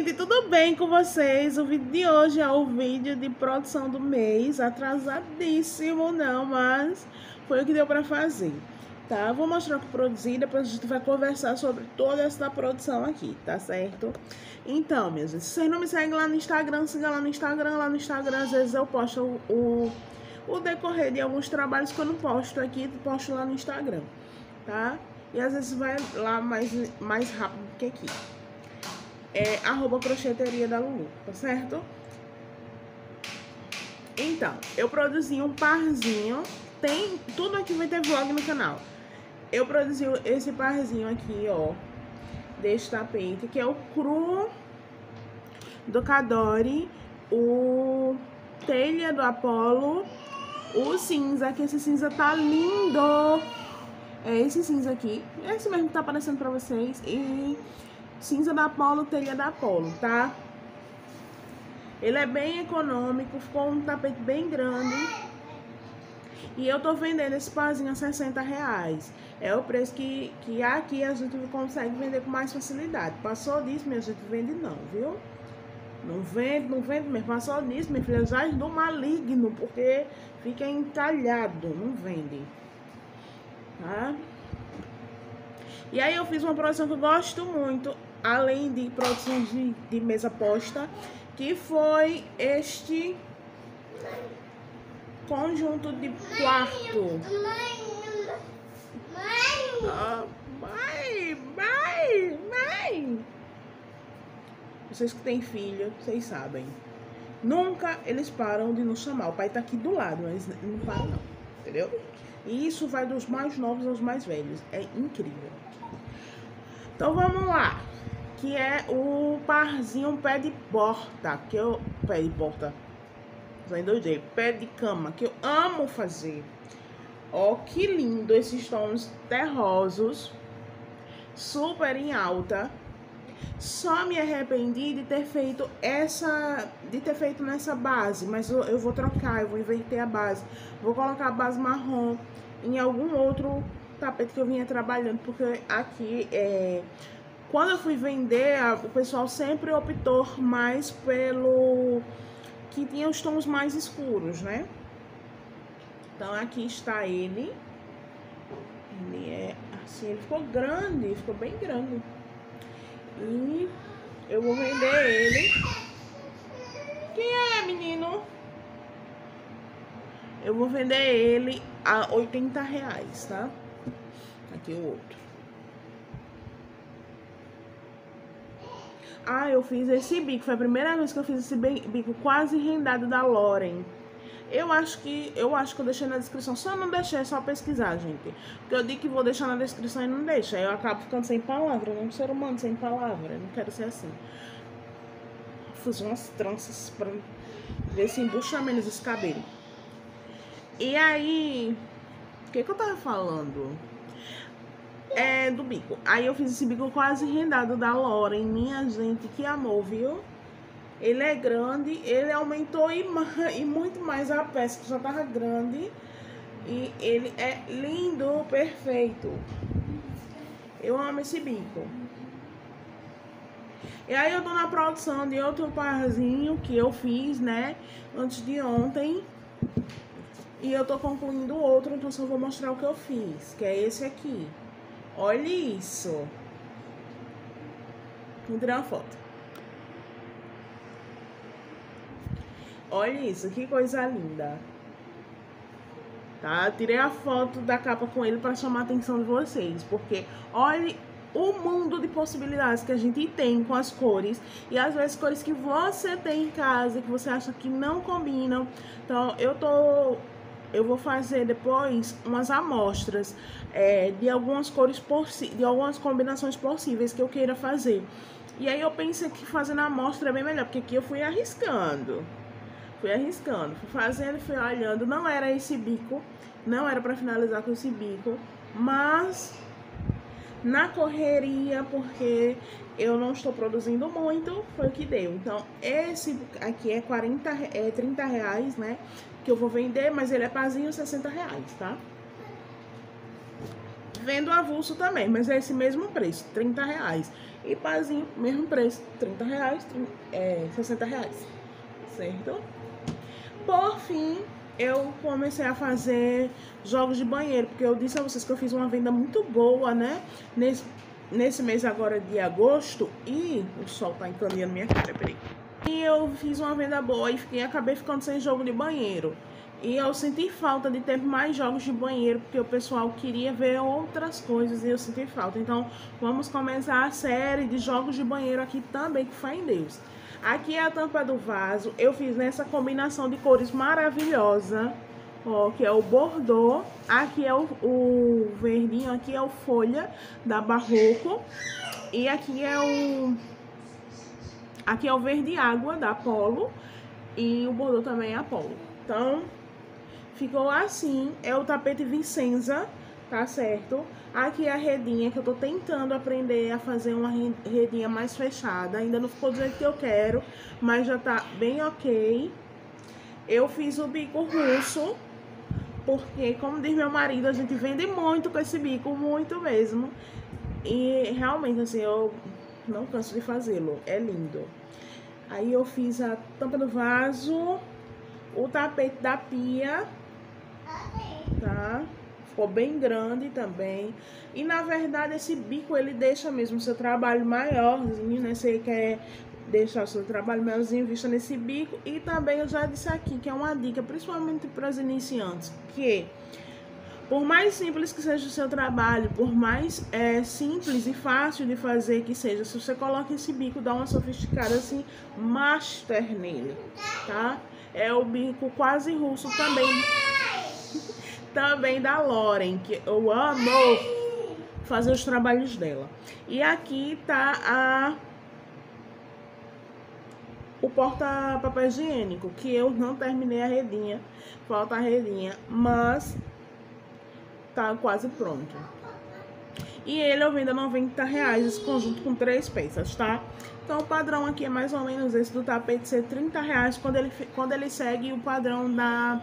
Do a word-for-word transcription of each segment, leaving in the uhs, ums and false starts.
gente, tudo bem com vocês? O vídeo de hoje é o vídeo de produção do mês, atrasadíssimo não, mas foi o que deu pra fazer, tá? Vou mostrar o que produzi, depois a gente vai conversar sobre toda essa produção aqui, tá certo? Então, meus, se vocês não me seguem lá no Instagram, siga lá no Instagram, lá no Instagram às vezes eu posto o, o, o decorrer de alguns trabalhos que eu não posto aqui, posto lá no Instagram, tá? E às vezes vai lá mais, mais rápido do que aqui. É arroba crocheteria da Lulu, tá certo? Então, eu produzi um parzinho. Tem, tudo aqui vai ter vlog no canal. Eu produzi esse parzinho aqui, ó, desse tapete, que é o cru do Cadore, o telha do Apollo, o cinza, que esse cinza tá lindo. É esse cinza aqui, esse mesmo que tá aparecendo pra vocês. E cinza da Apollo, telha da Apollo, tá? Ele é bem econômico, ficou um tapete bem grande. E eu tô vendendo esse parzinho a sessenta reais. É o preço que, que aqui a gente consegue vender com mais facilidade. Passou disso, minha gente, vende não, viu? Não vende, não vende mesmo. Passou disso, minha filha, já é do maligno, porque fica entalhado, não vende. Tá? E aí eu fiz uma produção que eu gosto muito, além de produções de, de mesa posta, que foi este conjunto de quarto. Ah, mãe, mãe, mãe. Vocês que têm filho, vocês sabem. Nunca eles param de nos chamar. O pai tá aqui do lado, mas não param não, entendeu? E isso vai dos mais novos aos mais velhos. É incrível. Então vamos lá, que é o parzinho pé de porta, que eu... Pé de porta, pé de cama, que eu amo fazer. Ó, que lindo esses tons terrosos, super em alta. Só me arrependi de ter feito essa, de ter feito nessa base, mas eu, eu vou trocar, eu vou inverter a base. Vou colocar a base marrom em algum outro tapete que eu vinha trabalhando, porque aqui é, quando eu fui vender, a, o pessoal sempre optou mais pelo que tinha os tons mais escuros, né? Então aqui está ele. Ele é assim, ele ficou grande, ficou bem grande. E eu vou vender ele. Quem é, menino? Eu vou vender ele a oitenta reais, tá? Aqui o outro. Ah, eu fiz esse bico. Foi a primeira vez que eu fiz esse bico quase rendado da Loren. Eu acho que eu acho que eu deixei na descrição. Só não deixei, é só pesquisar, gente. Porque eu digo que vou deixar na descrição e não deixa. Aí eu acabo ficando sem palavra. Eu não sou ser humano sem palavra. Eu não quero ser assim. Fiz umas tranças pra ver se embucha menos esse cabelo. E aí, o que que eu tava falando? É do bico. Aí eu fiz esse bico quase rendado da Loren. Minha gente, que amor, viu? Ele é grande, ele aumentou e, e muito mais a peça, que já tava grande. E ele é lindo, perfeito. Eu amo esse bico. E aí eu tô na produção de outro parzinho que eu fiz, né, antes de ontem. E eu tô concluindo outro, então só vou mostrar o que eu fiz, que é esse aqui. Olha isso. Vou tirar uma foto. Olha isso, que coisa linda. Tá? Tirei a foto da capa com ele para chamar a atenção de vocês, porque olha o mundo de possibilidades que a gente tem com as cores. E às vezes cores que você tem em casa, que você acha que não combinam. Então eu tô... Eu vou fazer depois umas amostras é, de algumas cores, de algumas combinações possíveis que eu queira fazer. E aí eu pensei que fazendo a amostra é bem melhor, porque aqui eu fui arriscando. Fui arriscando, fui fazendo, fui olhando. Não era esse bico, não era pra finalizar com esse bico, mas na correria, porque eu não estou produzindo muito, foi o que deu. Então, esse aqui é, quarenta, é trinta reais, né? Que eu vou vender, mas ele é parzinho sessenta reais, tá? Vendo avulso também, mas é esse mesmo preço, trinta reais. E pazinho, mesmo preço, trinta reais, é, sessenta reais, certo? Por fim, eu comecei a fazer jogos de banheiro, porque eu disse a vocês que eu fiz uma venda muito boa, né? Nesse, nesse mês agora de agosto, e o sol tá encaminhando minha cara, peraí. E eu fiz uma venda boa e fiquei, acabei ficando sem jogo de banheiro. E eu senti falta de ter mais jogos de banheiro, porque o pessoal queria ver outras coisas e eu senti falta. Então, vamos começar a série de jogos de banheiro aqui também, que fé em Deus. Aqui é a tampa do vaso. Eu fiz nessa combinação de cores maravilhosa, ó, que é o bordô. Aqui é o, o verdinho, aqui é o folha da Barroco. E aqui é o... Aqui é o verde água da Apollo. E o bordô também é Apollo. Então... ficou assim, é o tapete Vicenza, tá certo? Aqui é a redinha, que eu tô tentando aprender a fazer uma redinha mais fechada. Ainda não ficou do jeito que eu quero, mas já tá bem ok. Eu fiz o bico russo, porque, como diz meu marido, a gente vende muito com esse bico, muito mesmo. E realmente, assim, eu não canso de fazê-lo, é lindo. Aí eu fiz a tampa do vaso, o tapete da pia, tá? Ficou bem grande também. E na verdade esse bico ele deixa mesmo o seu trabalho maiorzinho, né? Você quer deixar o seu trabalho maiorzinho, vista nesse bico. E também eu já disse aqui que é uma dica, principalmente para os iniciantes, que por mais simples que seja o seu trabalho, por mais é, simples e fácil de fazer que seja, se você coloca esse bico, dá uma sofisticada assim, master nele, tá? É o bico quase russo também. Também da Loren, que eu amo fazer os trabalhos dela. E aqui tá a o porta-papel higiênico, que eu não terminei a redinha, falta a redinha, mas tá quase pronto. E ele eu vendo a noventa reais, esse conjunto com três peças, tá? Então o padrão aqui é mais ou menos esse do tapete ser trinta reais, quando ele, quando ele segue o padrão da...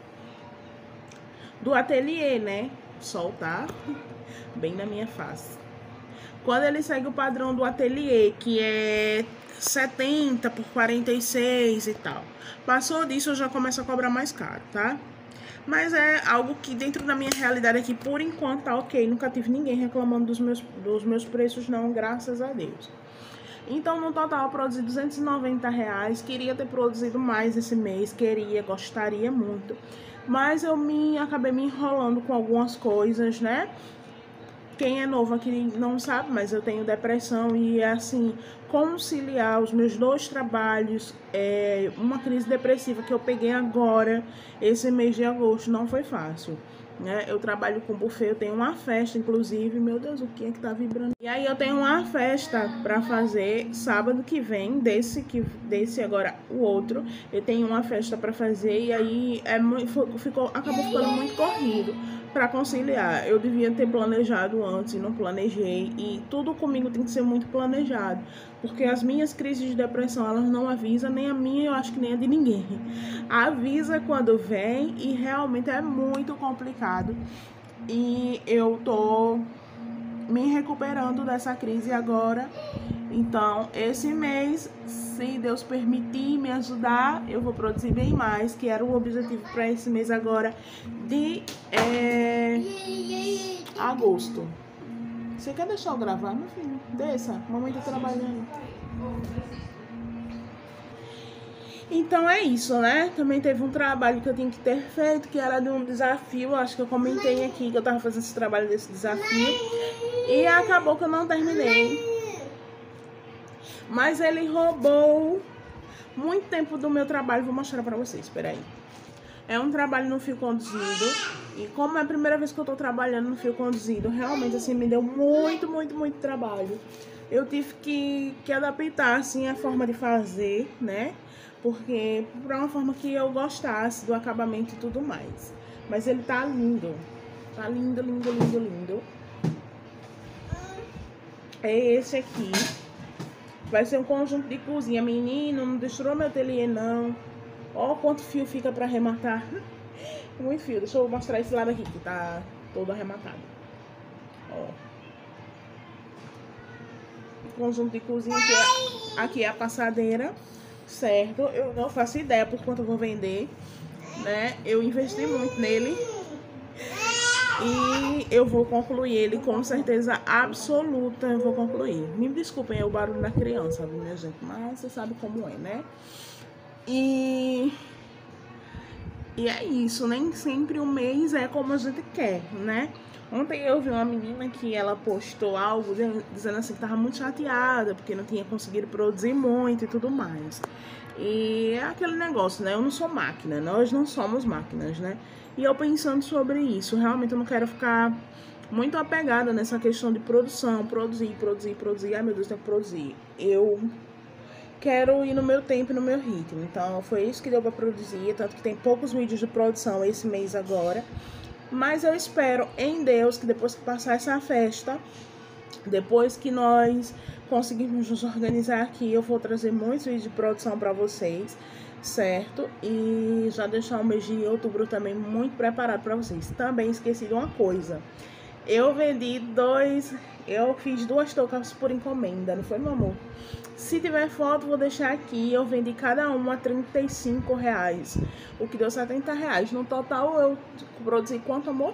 do ateliê, né? Soltar bem na minha face. Quando ele segue o padrão do ateliê, que é setenta por quarenta e seis e tal. Passou disso, eu já começo a cobrar mais caro, tá? Mas é algo que dentro da minha realidade aqui, por enquanto, tá ok. Nunca tive ninguém reclamando dos meus, dos meus preços, não, graças a Deus. Então, no total, eu produzi duzentos e noventa reais. Queria ter produzido mais esse mês, queria, gostaria muito. Mas eu me acabei me enrolando com algumas coisas, né? Quem é novo aqui não sabe, mas eu tenho depressão e, assim, conciliar os meus dois trabalhos, é, uma crise depressiva que eu peguei agora, esse mês de agosto, não foi fácil, né? Eu trabalho com buffet, eu tenho uma festa, inclusive, meu Deus, o que é que tá vibrando? E aí eu tenho uma festa pra fazer sábado que vem, desse, que, desse agora o outro, eu tenho uma festa pra fazer e aí é, ficou, acabou ficando muito corrido para conciliar. Eu devia ter planejado antes e não planejei, e tudo comigo tem que ser muito planejado, porque as minhas crises de depressão, elas não avisam, nem a minha, eu acho que nem a de ninguém. Avisa quando vem e realmente é muito complicado. E eu tô me recuperando dessa crise agora. Então, esse mês, se Deus permitir me ajudar, eu vou produzir bem mais, que era o objetivo para esse mês agora de é, agosto. Você quer deixar eu gravar, meu filho? Desça, a mamãe tá trabalhando. Então é isso, né? Também teve um trabalho que eu tinha que ter feito, que era de um desafio. Acho que eu comentei aqui que eu tava fazendo esse trabalho desse desafio. E acabou que eu não terminei. Mas ele roubou muito tempo do meu trabalho. Vou mostrar pra vocês, espera aí. É um trabalho no fio conduzido. E como é a primeira vez que eu tô trabalhando no fio conduzido, realmente, assim, me deu muito, muito, muito trabalho. Eu tive que, que adaptar, assim, a forma de fazer, né? Porque, pra uma forma que eu gostasse do acabamento e tudo mais. Mas ele tá lindo. Tá lindo, lindo, lindo, lindo. É esse aqui. Vai ser um conjunto de cozinha. Menino, não destruiu meu ateliê, não. Ó quanto fio fica pra arrematar. Muito fio. Deixa eu mostrar esse lado aqui, que tá todo arrematado. Ó. conjunto de cozinha, que é, aqui é a passadeira, certo? Eu não faço ideia por quanto eu vou vender, né? Eu investi muito nele e eu vou concluir ele com certeza absoluta, eu vou concluir. Me desculpem é o barulho da criança, minha gente, mas você sabe como é, né? E... E é isso, nem sempre o mês é como a gente quer, né? Ontem eu vi uma menina que ela postou algo dizendo assim que tava muito chateada porque não tinha conseguido produzir muito e tudo mais. E é aquele negócio, né? Eu não sou máquina, nós não somos máquinas, né? E eu pensando sobre isso, realmente eu não quero ficar muito apegada nessa questão de produção, produzir, produzir, produzir. Ai meu Deus, tem que produzir. Eu quero ir no meu tempo e no meu ritmo. Então foi isso que deu pra produzir, tanto que tem poucos vídeos de produção esse mês agora. Mas eu espero em Deus que depois que passar essa festa, depois que nós conseguirmos nos organizar aqui, eu vou trazer muitos vídeos de produção pra vocês, certo? E já deixar o mês de outubro também muito preparado pra vocês. Também esqueci de uma coisa. Eu vendi dois... Eu fiz duas toucas por encomenda, não foi, meu amor? Se tiver foto, vou deixar aqui. Eu vendi cada uma a trinta e cinco reais, o que deu setenta reais. No total, eu produzi quanto, amor?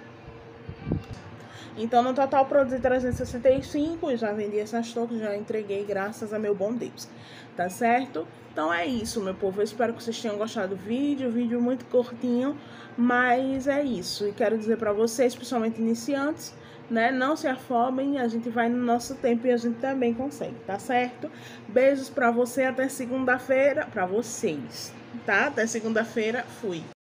Então, no total, eu produzi trezentos e sessenta e cinco e já vendi essas toucas, já entreguei, graças a meu bom Deus. Tá certo? Então, é isso, meu povo. Eu espero que vocês tenham gostado do vídeo. Vídeo muito curtinho, mas é isso. E quero dizer pra vocês, principalmente iniciantes, né? Não se afobem, a gente vai no nosso tempo e a gente também consegue, tá certo? Beijos pra você, até segunda-feira, pra vocês, tá? Até segunda-feira, fui.